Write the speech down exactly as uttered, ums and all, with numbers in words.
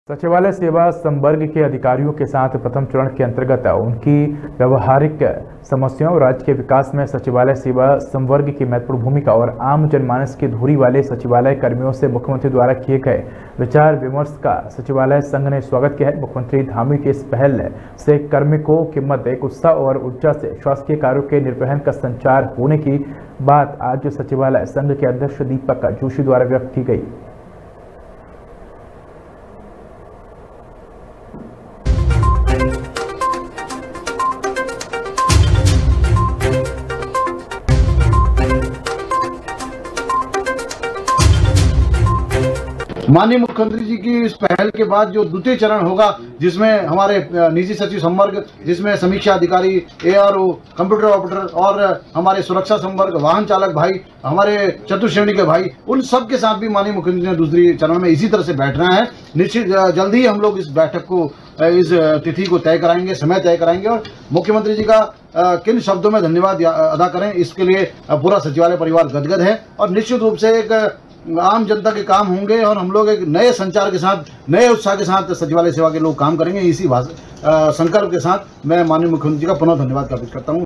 सचिवालय सेवा संवर्ग के अधिकारियों के साथ प्रथम चरण के अंतर्गत उनकी व्यवहारिक समस्याओं और राज्य के विकास में सचिवालय सेवा संवर्ग की महत्वपूर्ण भूमिका और आम जनमानस की धुरी वाले सचिवालय कर्मियों से मुख्यमंत्री द्वारा किए गए विचार विमर्श का सचिवालय संघ ने स्वागत किया है। मुख्यमंत्री धामी की इस पहल से कार्मिकों के मध्य एक उत्साह और ऊर्जा से शासकीय कार्यों के निर्वहन का संचार होने की बात आज सचिवालय संघ के अध्यक्ष दीपक जोशी द्वारा व्यक्त की गई। माननीय मुख्यमंत्री जी की इस पहल के बाद जो द्वितीय चरण होगा, जिसमें हमारे निजी सचिव संवर्ग, जिसमें समीक्षा अधिकारी, एआरओ, कंप्यूटर ऑपरेटर और हमारे सुरक्षा संवर्ग, वाहन चालक भाई, हमारे चतुर्श्रेणी के भाई, उन सब के साथ भी माननीय मुख्यमंत्री ने दूसरी चरण में इसी तरह से बैठना है। निश्चित जल्द ही हम लोग इस बैठक को, इस तिथि को तय कराएंगे, समय तय कराएंगे और मुख्यमंत्री जी का किन शब्दों में धन्यवाद अदा करें, इसके लिए पूरा सचिवालय परिवार गदगद है और निश्चित रूप से एक आम जनता के काम होंगे और हम लोग एक नए संचार के साथ, नए उत्साह के साथ सचिवालय सेवा के लोग काम करेंगे। इसी संकल्प के साथ मैं माननीय मुख्यमंत्री का पुनः धन्यवाद ज्ञापित करता हूँ।